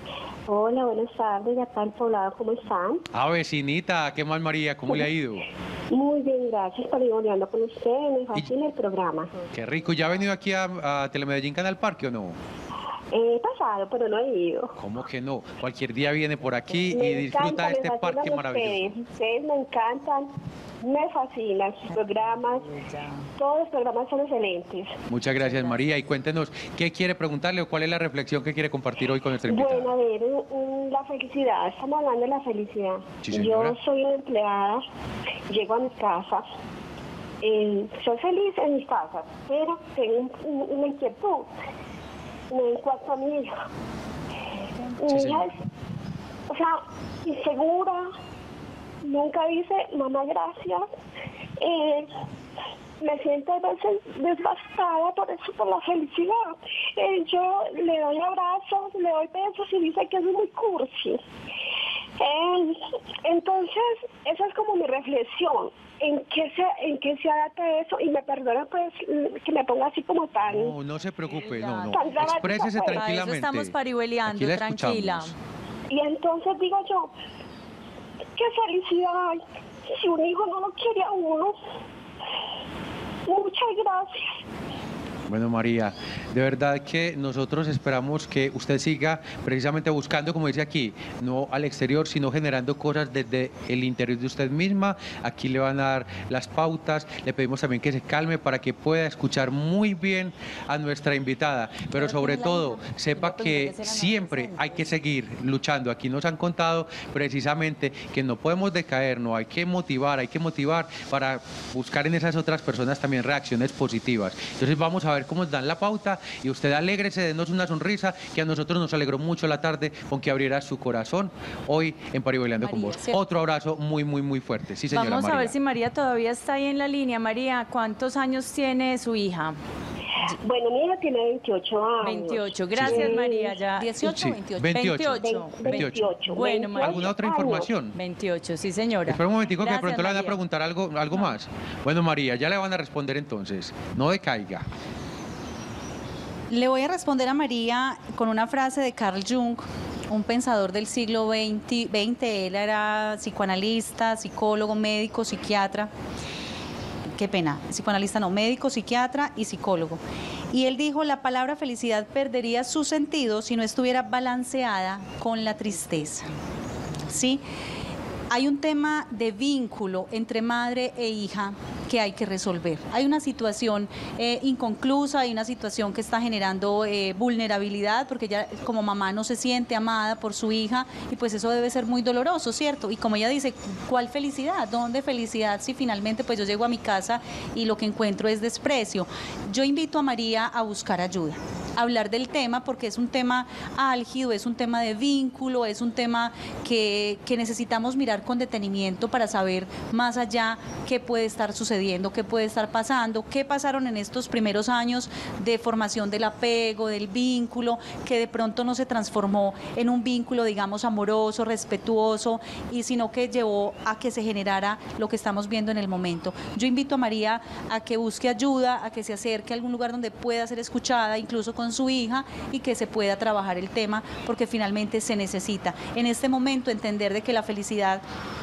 Hola, buenas tardes, acá el poblado, ¿cómo están? Ah, vecinita, ¿qué más, María? ¿Cómo le ha ido? Muy bien, gracias por ir hablando con ustedes, me fascina el programa. Qué rico, ¿ya ha venido aquí a, a Telemedellín Canal Parque o no? He pasado, pero no he ido. ¿Cómo que no? Cualquier día viene por aquí me y disfruta de este parque maravilloso. Ustedes. ustedes me encantan, me fascinan sus programas, todos los programas son excelentes. Muchas gracias, María, y cuéntenos, ¿qué quiere preguntarle o cuál es la reflexión que quiere compartir hoy con nuestra invitada? Bueno, a ver, la felicidad, estamos hablando de la felicidad. Sí, yo soy una empleada, llego a mi casa, eh, soy feliz en mi casa, pero tengo un, una inquietud en cuanto a mi hija. Mi Sí, hija señora. es, o sea, insegura, nunca dice, mamá, gracias. Eh, me siento a veces desgastada por eso, por la felicidad. Eh, yo le doy abrazos, le doy besos y dice que es muy cursi. Eh, entonces, esa es como mi reflexión. ¿En qué se, en qué se adapta eso? Y me perdona pues que me ponga así como tan... No, no se preocupe, no, no. Tan dramática, Exprésese pues. tranquilamente. Para eso estamos parihueliando, Aquí la tranquila. escuchamos. Y entonces digo yo, qué felicidad hay si un hijo no lo quiere a uno. Muchas gracias. Bueno, María, de verdad que nosotros esperamos que usted siga precisamente buscando, como dice aquí, no al exterior, sino generando cosas desde el interior de usted misma. Aquí le van a dar las pautas, le pedimos también que se calme para que pueda escuchar muy bien a nuestra invitada, pero sobre todo sepa que siempre hay que seguir luchando. Aquí nos han contado precisamente que no podemos decaer, no hay que motivar, hay que motivar para buscar en esas otras personas también reacciones positivas. Entonces vamos a ver cómo nos dan la pauta y usted alégrese, denos una sonrisa, que a nosotros nos alegró mucho la tarde con que abriera su corazón hoy en Parihueliando con Vos. ¿Cierto? Otro abrazo muy, muy, muy fuerte. Sí, señora Vamos María. a ver si María todavía está ahí en la línea. María, ¿cuántos años tiene su hija? Bueno, mi hija tiene veintiocho años. veintiocho, gracias Sí. María. Ya. dieciocho Sí, o veintiocho. veintiocho. veintiocho. Bueno, María. ¿Alguna otra años. información? veintiocho, sí señora. Espera un momentico que de Gracias, pronto le van a María. preguntar algo, algo más. Bueno, María, ya le van a responder entonces. No decaiga. Le voy a responder a María con una frase de Carl Jung, un pensador del siglo veinte. Él era psicoanalista, psicólogo, médico, psiquiatra. Qué pena, psicoanalista no, médico, psiquiatra y psicólogo. Y él dijo, la palabra felicidad perdería su sentido si no estuviera balanceada con la tristeza. ¿Sí? Hay un tema de vínculo entre madre e hija que hay que resolver. Hay una situación eh, inconclusa, hay una situación que está generando eh, vulnerabilidad porque ella como mamá no se siente amada por su hija y pues eso debe ser muy doloroso, ¿cierto? Y como ella dice, ¿cuál felicidad? ¿Dónde felicidad si finalmente pues yo llego a mi casa y lo que encuentro es desprecio? Yo invito a María a buscar ayuda, a hablar del tema porque es un tema álgido, es un tema de vínculo, es un tema que, que necesitamos mirar con detenimiento para saber más allá qué puede estar sucediendo, qué puede estar pasando, qué pasaron en estos primeros años de formación del apego, del vínculo, que de pronto no se transformó en un vínculo, digamos, amoroso, respetuoso, y sino que llevó a que se generara lo que estamos viendo en el momento. Yo invito a María a que busque ayuda, a que se acerque a algún lugar donde pueda ser escuchada, incluso con su hija, y que se pueda trabajar el tema, porque finalmente se necesita. En este momento entender de que la felicidad,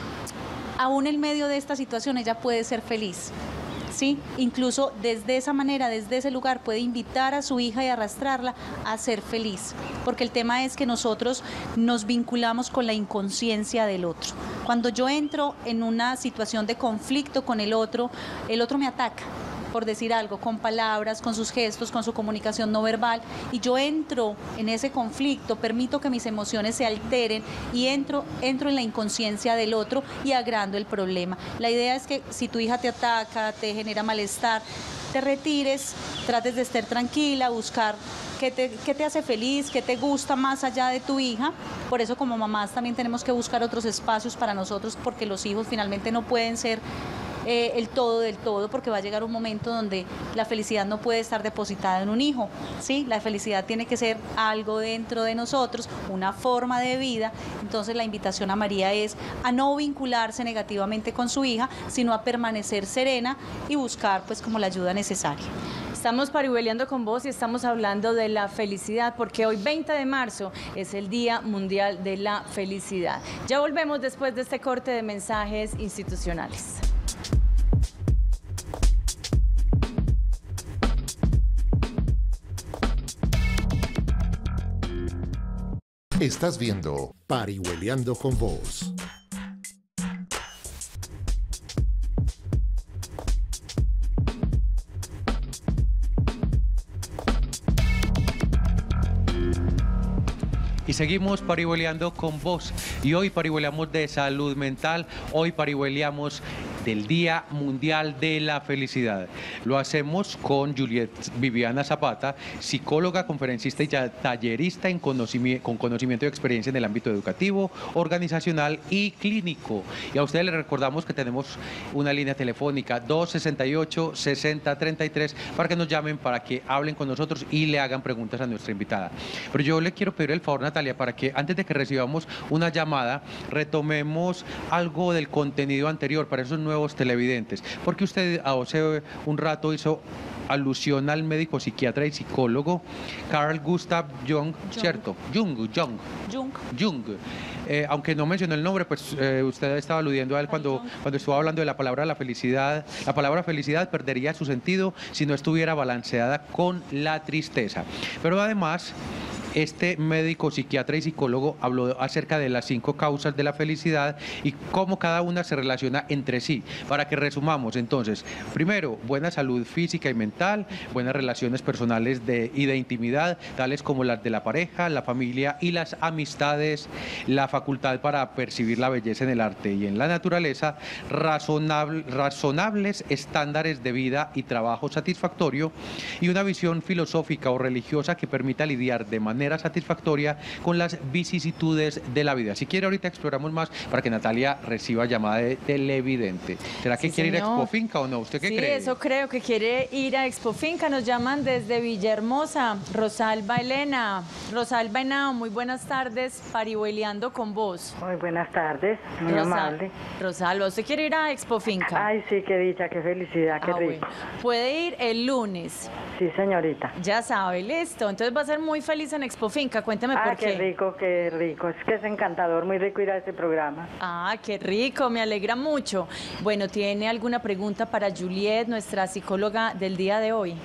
aún en medio de esta situación, ella puede ser feliz. ¿Sí? Incluso desde esa manera, desde ese lugar, puede invitar a su hija y arrastrarla a ser feliz. Porque el tema es que nosotros nos vinculamos con la inconsciencia del otro. Cuando yo entro en una situación de conflicto con el otro, el otro me ataca, por decir algo, con palabras, con sus gestos, con su comunicación no verbal, y yo entro en ese conflicto, permito que mis emociones se alteren y entro, entro en la inconsciencia del otro y agrando el problema. La idea es que si tu hija te ataca, te genera malestar, te retires, trates de estar tranquila, buscar qué te, qué te hace feliz, qué te gusta más allá de tu hija. Por eso como mamás también tenemos que buscar otros espacios para nosotros, porque los hijos finalmente no pueden ser Eh, el todo del todo, porque va a llegar un momento donde la felicidad no puede estar depositada en un hijo, ¿sí? La felicidad tiene que ser algo dentro de nosotros, una forma de vida. Entonces la invitación a María es a no vincularse negativamente con su hija, sino a permanecer serena y buscar pues como la ayuda necesaria. Estamos parihueleando con vos y estamos hablando de la felicidad, porque hoy veinte de marzo es el Día Mundial de la Felicidad. Ya volvemos después de este corte de mensajes institucionales. Estás viendo Parihueliando con Vos. Y seguimos parihueleando con vos. Y hoy parihueleamos de salud mental, hoy parihueleamos del Día Mundial de la Felicidad. Lo hacemos con Juliet Viviana Zapata, psicóloga, conferencista y tallerista en conocimiento, con conocimiento y experiencia en el ámbito educativo, organizacional y clínico. Y a ustedes les recordamos que tenemos una línea telefónica dos sesenta y ocho, sesenta treinta y tres para que nos llamen, para que hablen con nosotros y le hagan preguntas a nuestra invitada. Pero yo le quiero pedir el favor, Natalia, para que antes de que recibamos una llamada, retomemos algo del contenido anterior para esos nuevos televidentes, porque usted hace un rato hizo alusión al médico psiquiatra y psicólogo Carl Gustav Jung, Jung. ¿cierto? Jung, Jung, Jung. Jung. Eh, aunque no mencionó el nombre, pues eh, usted estaba aludiendo a él cuando, cuando estuvo hablando de la palabra la felicidad. La palabra felicidad perdería su sentido si no estuviera balanceada con la tristeza. Pero además, este médico, psiquiatra y psicólogo habló acerca de las cinco causas de la felicidad y cómo cada una se relaciona entre sí. Para que resumamos, entonces, primero, buena salud física y mental, buenas relaciones personales de, y de intimidad, tales como las de la pareja, la familia y las amistades, la facultad para percibir la belleza en el arte y en la naturaleza, razonable, razonables estándares de vida y trabajo satisfactorio y una visión filosófica o religiosa que permita lidiar de manera manera satisfactoria con las vicisitudes de la vida. Si quiere, ahorita exploramos más para que Natalia reciba llamada de televidente. ¿Será que Sí, quiere señor. ir a Expofinca o no? ¿Usted qué sí, cree? eso creo que quiere ir a Expofinca. Nos llaman desde Villahermosa. Rosalba Elena. Rosalba Henao, muy buenas tardes. Parihueliando con vos. Muy buenas tardes, muy Rosa- amable. Rosalba, ¿usted quiere ir a Expofinca? Ay, sí, qué dicha, qué felicidad, qué Ah, rico. bueno. Puede ir el lunes. Sí, señorita. Ya sabe, listo. Entonces va a ser muy feliz en Expofinca. Cuénteme Ah, por qué qué. rico, qué rico. Es que es encantador, muy rico ir a este programa. Ah, qué rico, me alegra mucho. Bueno, ¿tiene alguna pregunta para Juliet, nuestra psicóloga del día de hoy?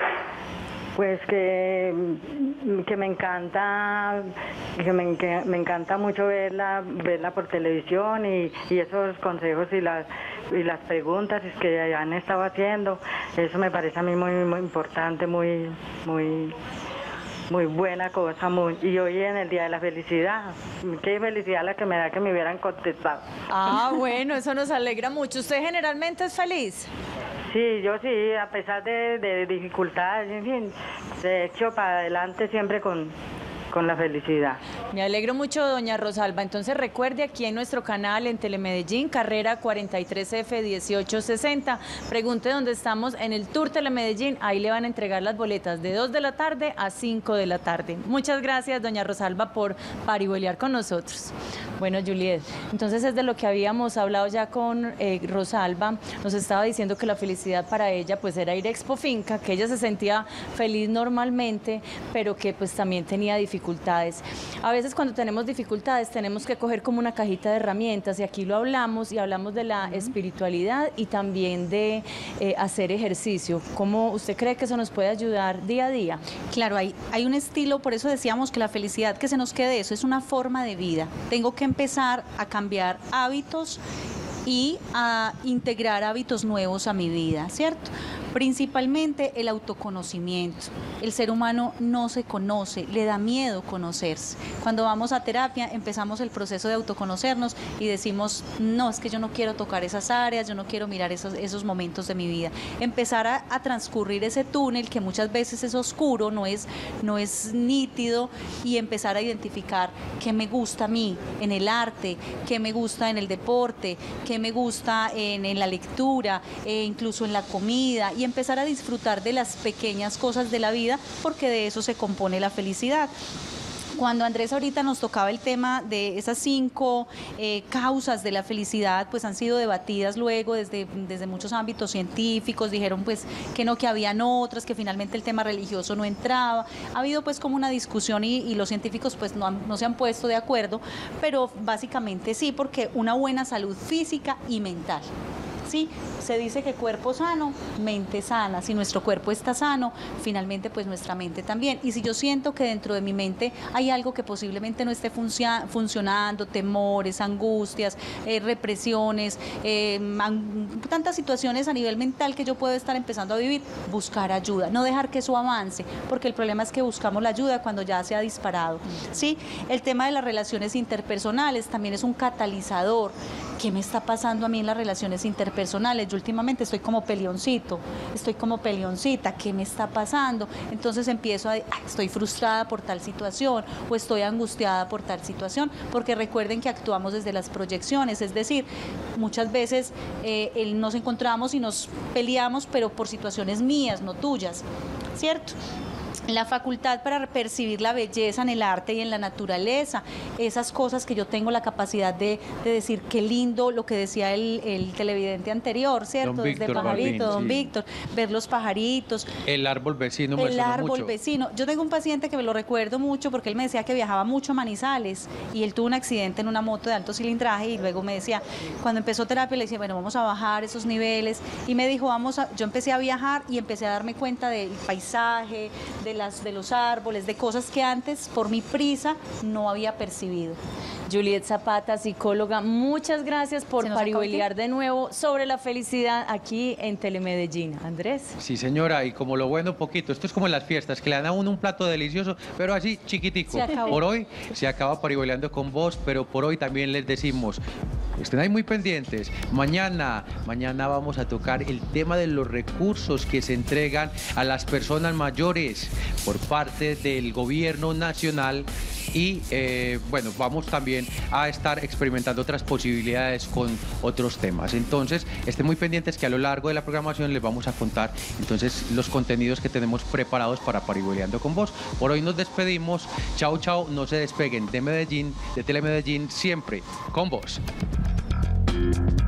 Pues que, mm, que me encanta, que me, que me encanta mucho verla, verla por televisión y, y esos consejos y las y las preguntas que han estado haciendo, eso me parece a mí muy muy importante, muy muy muy buena cosa, muy, y hoy en el Día de la Felicidad, qué felicidad la que me da que me hubieran contestado. Ah, bueno, eso nos alegra mucho. ¿Usted generalmente es feliz? Sí, yo sí, a pesar de, de dificultades, en fin, de hecho para adelante siempre con, con la felicidad. Me alegro mucho, doña Rosalba. Entonces recuerde aquí en nuestro canal en Telemedellín, carrera cuarenta y tres F dieciocho sesenta. Pregunte dónde estamos en el Tour Telemedellín. Ahí le van a entregar las boletas de dos de la tarde a cinco de la tarde. Muchas gracias, doña Rosalba, por parihuelear con nosotros. Bueno, Juliet, entonces es de lo que habíamos hablado ya con eh, Rosalba. Nos estaba diciendo que la felicidad para ella pues era ir a Expofinca, que ella se sentía feliz normalmente, pero que pues también tenía dificultades. A veces cuando tenemos dificultades tenemos que coger como una cajita de herramientas y aquí lo hablamos y hablamos de la espiritualidad y también de eh, hacer ejercicio. ¿Cómo usted cree que eso nos puede ayudar día a día? Claro, hay, hay un estilo, por eso decíamos que la felicidad que se nos quede, eso es una forma de vida. Tengo que empezar a cambiar hábitos y a integrar hábitos nuevos a mi vida, ¿cierto? Principalmente el autoconocimiento. El ser humano no se conoce, le da miedo conocerse. Cuando vamos a terapia empezamos el proceso de autoconocernos y decimos, no, es que yo no quiero tocar esas áreas, yo no quiero mirar esos, esos momentos de mi vida. Empezar a, a transcurrir ese túnel que muchas veces es oscuro, no es, no es nítido, y empezar a identificar qué me gusta a mí en el arte, qué me gusta en el deporte, qué me gusta en, en la lectura, e incluso en la comida, y empezar a disfrutar de las pequeñas cosas de la vida, porque de eso se compone la felicidad. Cuando Andrés ahorita nos tocaba el tema de esas cinco eh, causas de la felicidad, pues han sido debatidas luego desde, desde muchos ámbitos científicos, dijeron pues que no, que habían otras, que finalmente el tema religioso no entraba. Ha habido pues como una discusión y, y los científicos pues no, han, no se han puesto de acuerdo, pero básicamente sí, porque una buena salud física y mental. Sí, se dice que cuerpo sano, mente sana. Si nuestro cuerpo está sano, finalmente pues nuestra mente también. Y si yo siento que dentro de mi mente hay algo que posiblemente no esté funcia- funcionando, temores, angustias, eh, represiones, eh, man- tantas situaciones a nivel mental que yo puedo estar empezando a vivir, buscar ayuda, no dejar que eso avance, porque el problema es que buscamos la ayuda cuando ya se ha disparado. Sí, el tema de las relaciones interpersonales también es un catalizador. ¿Qué me está pasando a mí en las relaciones interpersonales? Yo últimamente estoy como peleoncito, estoy como peleoncita, ¿qué me está pasando? Entonces empiezo a, ah, estoy frustrada por tal situación o estoy angustiada por tal situación, porque recuerden que actuamos desde las proyecciones, es decir, muchas veces eh, el- nos encontramos y nos peleamos, pero por situaciones mías, no tuyas, ¿cierto? La facultad para percibir la belleza en el arte y en la naturaleza, esas cosas que yo tengo la capacidad de, de decir qué lindo, lo que decía el, el televidente anterior, ¿cierto? Don Desde Víctor pajarito, Balbín, don sí. Víctor, ver los pajaritos, El árbol vecino me el suena árbol mucho. vecino. Yo tengo un paciente que me lo recuerdo mucho porque él me decía que viajaba mucho a Manizales y él tuvo un accidente en una moto de alto cilindraje y luego me decía, cuando empezó terapia le decía, bueno, vamos a bajar esos niveles y me dijo, vamos a, yo empecé a viajar y empecé a darme cuenta del paisaje, de las de los árboles, de cosas que antes por mi prisa no había percibido. Juliet Zapata, psicóloga, muchas gracias por ¿Se nos acabó el parihueliar de nuevo sobre la felicidad aquí en Telemedellín. Andrés. Sí, señora, y como lo bueno, poquito. Esto es como en las fiestas, que le dan a uno un plato delicioso, pero así chiquitico. Se acabó. Por hoy se acaba Parihueliando con vos, pero por hoy también les decimos Estén ahí muy pendientes. Mañana, mañana vamos a tocar el tema de los recursos que se entregan a las personas mayores por parte del gobierno nacional y eh, bueno, vamos también a estar experimentando otras posibilidades con otros temas. Entonces, estén muy pendientes que a lo largo de la programación les vamos a contar entonces los contenidos que tenemos preparados para Parihueliando con Vos. Por hoy nos despedimos. Chao, chao. No se despeguen de Medellín, de Telemedellín, siempre con vos.